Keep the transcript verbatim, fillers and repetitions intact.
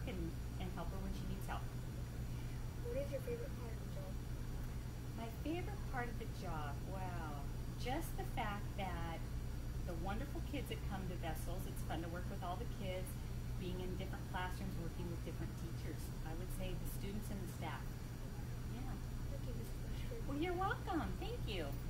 work and, and help her when she needs help. What is your favorite part of the job? My favorite part of the job, wow, just the fact that the wonderful kids that come to Vessels, it's fun to work with all the kids, being in different classrooms, working with different teachers. I would say the students and the staff. Yeah. Thank you, Miz Blashford. Well, you're welcome. Thank you.